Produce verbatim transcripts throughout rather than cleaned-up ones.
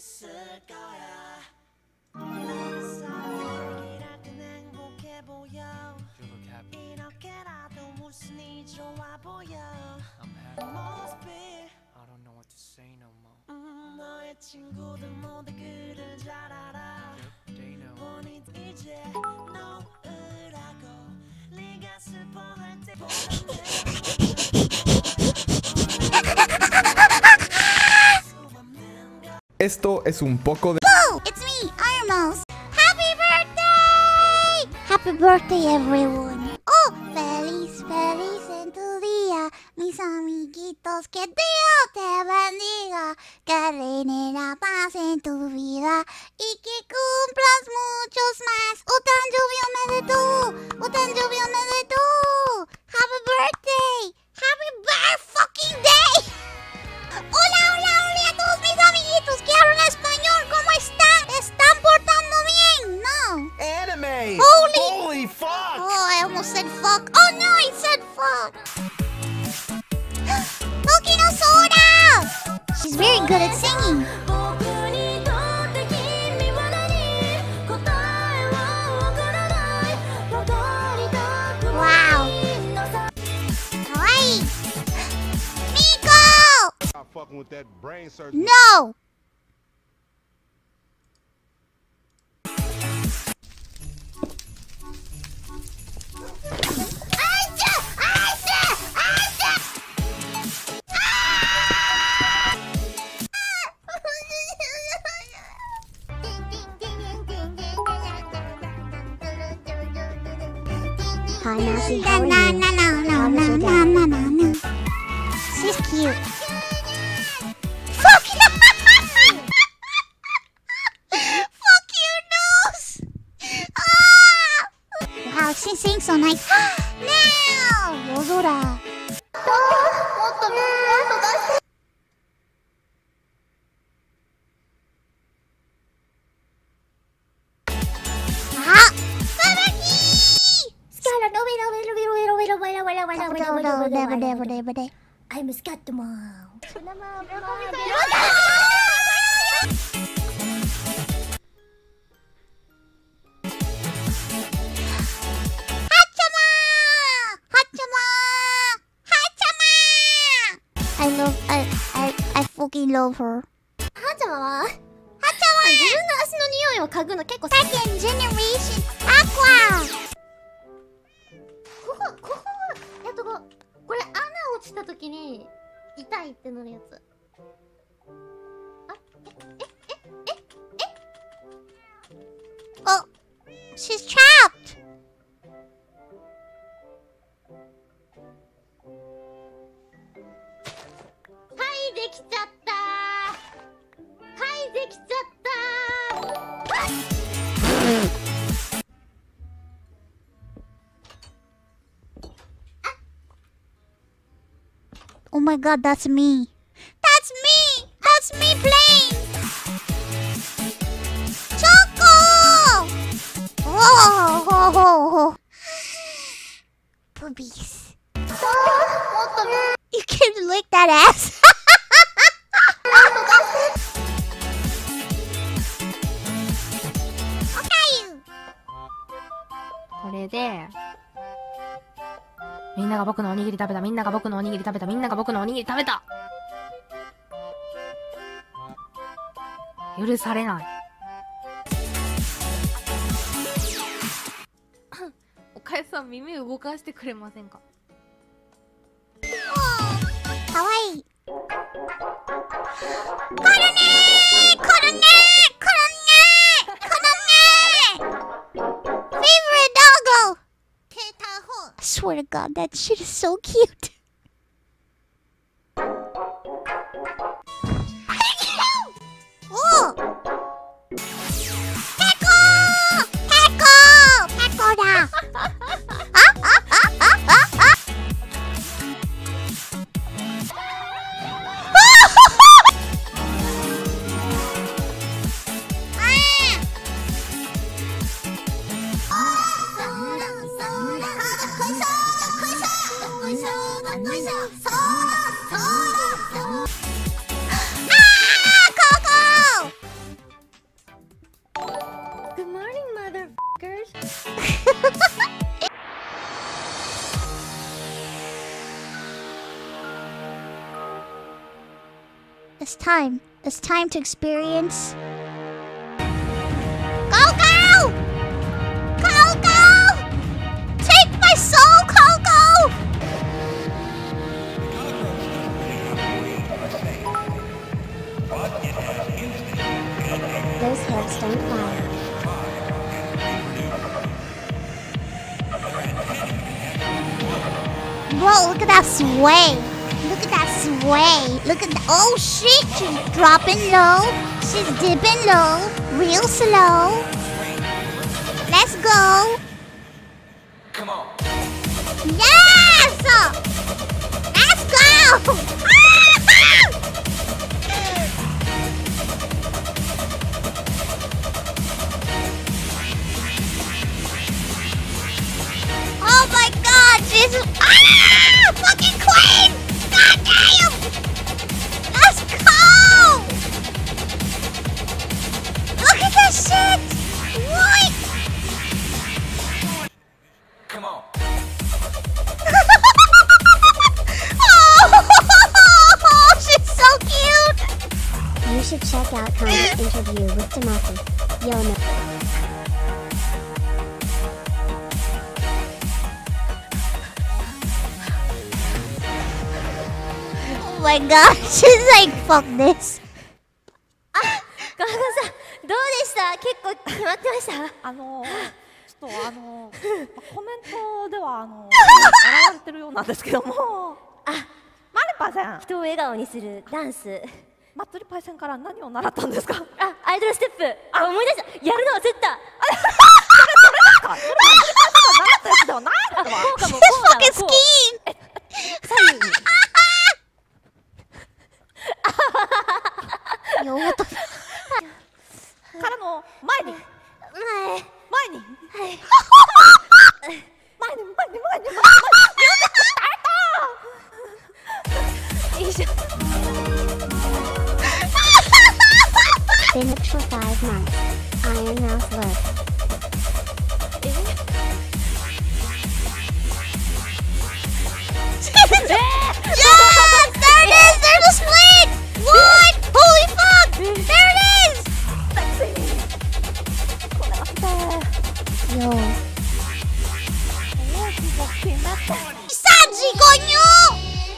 있을 거야. 사랑이라 그냥 행복해 보여. 이렇게라도 무슨이 좋아 보여. Must be. I don't know what to say no more. 음, 너의 친구들 모두 그를 잘 알아. They know. 본인 이제 놓으라고. 네가 슬퍼할 때 Esto es un poco de... Oh, it's me, Iron Mouse. Happy birthday! Happy birthday, everyone. Oh, feliz, feliz en tu día, mis amiguitos. Que Dios te bendiga, que reine la paz en tu vida y que cumplas muchos más. Utanjubi omedetou, utanjubi omedetou. Happy birthday, happy birthday fucking day. Hola, hola, hola a todos mis amiguitos que hablan español. ¿Cómo están? ¿Están portando bien? No. Anime! Holy- Holy fuck! Oh, I almost said fuck. Oh no, I said fuck. Toki no Sora! She's very good at singing. Wow. Kawaii. Miko! Stop fucking with that brain surgery. No! Aisha! Aisha! Aisha! Hi, Nancy. No, How are no, you? no, no, no, How was no, your no, day? no, no, no. She's cute. Fuck you! Fuck you, nose! Ah! Wow, she sings so nice. Now! Yozora. Ah! Sabaki! Scarlet, no, wait, no, wait, wait, wait, wait, wait, wait, wait, wait, wait, Never, wait, never, wait, never, wait, never, wait. never, never. I'm a Scatman. Hachama! Hachama! Hachama! I love, I, I, I fucking love her. ハチャマは Hachama! 自分の足の匂いを嗅ぐの結構好き。 Second generation Aqua! ここ、ここ、えっとこう、これ穴落ちた時に痛いってなるやつ。あ、え、え、え、え、 Oh, she's trapped! はい、できちゃったー。はい、できちゃったー。 Oh my god, that's me. That's me! That's me playing! Choco! Oh, oh, oh, oh. Boobies. You can lick that ass. Okay. これで、みんなが僕のおにぎり食べた、みんなが僕のおにぎり食べた、みんなが僕のおにぎり食べた。許されない。おかえさん、耳動かしてくれませんか？ かわいい。コロネーコロネーコロネーコロネー Favorite doggo! I swear to God, that shit is so cute. Oh! Peko! Peko! Peko da! Ah, ah, ah, ah, ah, ah! Ah! time. It's time to experience. Coco! Coco! Take my soul, Coco! Those hips don't lie. Bro, look at that sway. Look at that sway. Look at that. Oh shit, she's dropping low. She's dipping low. Real slow. Let's go. Come on. Yes! Let's go! Oh my god, she's... Ah! Fucking queen! God damn! Let's go! Look at this shit! What? Come on. Oh, she's so cute! You should check out Connie's interview with Timothy. You'll know. Oh my god, she's like, fuck this. あ、ガガさん、どうでした？結構決まってました？ あのちょっとあのコメントではあの現れてるようなんですけども、 あ、 マリパイセン、 人を笑顔にするダンス。 祭りパイセンから何を習ったんですか？ あ、アイドルステップ。あ、思い出した。やるの忘れてた。 それそれですか？それマリパイセンが習ったやつではないのか？ こうかも、こ She's うだわ。 fucking こう skiing! 左右に。 よーと。 からの前に前。 前にはい。 前に前に前に前に前にいいじゃん。 Been hooked for five months. Iron Mouse look. Yes! There it is! There's a split! What? Holy fuck! There it is! Yo. ¡Sanji, coño!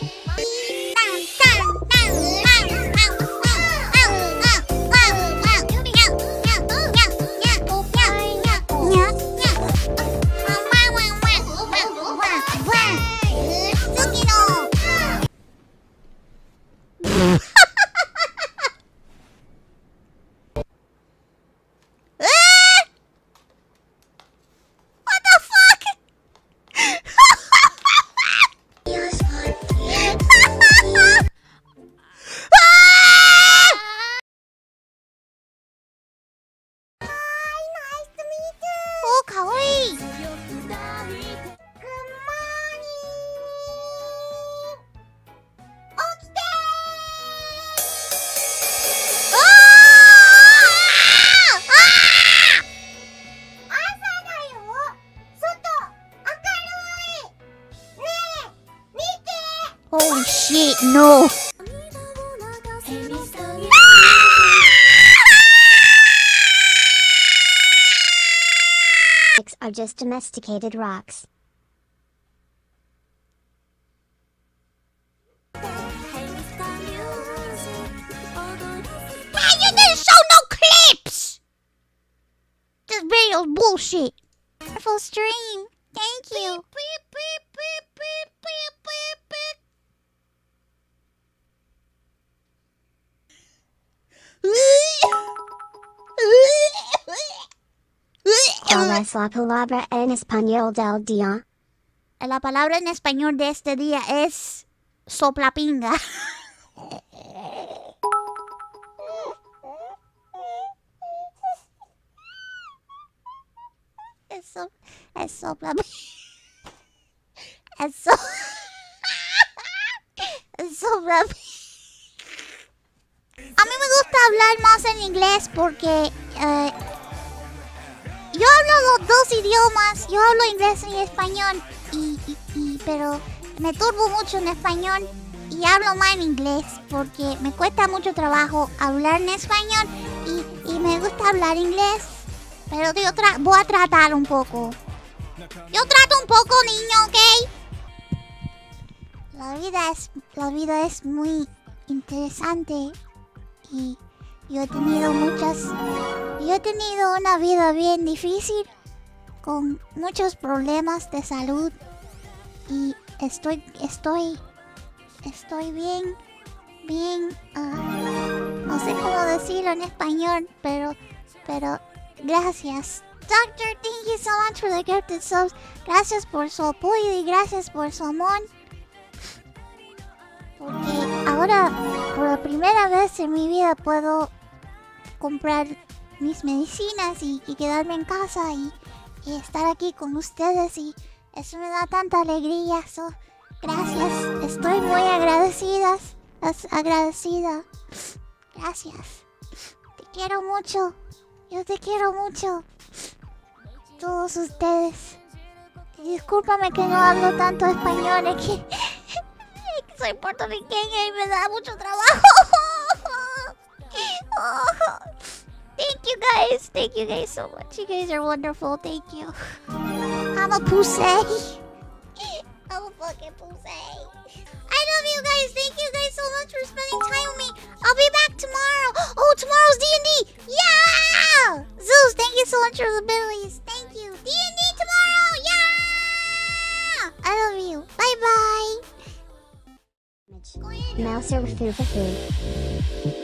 Holy shit, no! Are just domesticated rocks. Man, you didn't show no clips! This video's bullshit. Full stream. Thank you. Beep, beep, beep, beep, beep, beep, beep. ¿Cuál es la palabra en español del día? La palabra en español de este día es soplapinga. Eso, es soplapinga. Es so... es soplapinga. A mí me gusta hablar más en inglés porque... Eh, yo hablo los dos idiomas, yo hablo inglés y español, y, y, y, pero me turbo mucho en español y hablo mal inglés porque me cuesta mucho trabajo hablar en español y, y me gusta hablar inglés. Pero yo tra- voy a tratar un poco. Yo trato un poco, niño, ¿ok? La vida es, la vida es muy interesante y yo he tenido muchas... Yo he tenido una vida bien difícil con muchos problemas de salud y estoy, estoy, estoy bien, bien, uh, no sé cómo decirlo en español, pero, pero, gracias. Doctor, thank you so much for the gifted subs. Gracias por su apoyo y gracias por su amor. Porque ahora, por la primera vez en mi vida, puedo comprar mis medicinas y, y quedarme en casa y, y estar aquí con ustedes y eso me da tanta alegría. So, gracias, estoy muy agradecida, agradecida. Gracias, te quiero mucho, yo te quiero mucho. Todos ustedes. Discúlpame que no hablo tanto español, es que, es que soy puertorriqueña y me da mucho trabajo. Oh. Thank you guys. Thank you guys so much. You guys are wonderful. Thank you. I'm a pussy. I'm a fucking pussy. I love you guys. Thank you guys so much for spending time with me. I'll be back tomorrow. Oh, tomorrow's D and D. Yeah! Zeus, thank you so much for the billies. Thank you. D and D tomorrow. Yeah! I love you. Bye bye. Mouse or foo foo foo.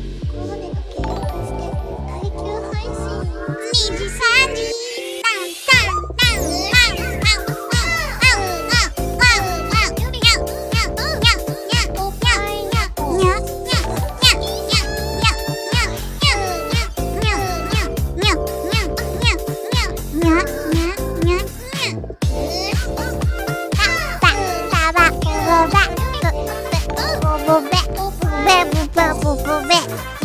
にじさんじボベボベボベ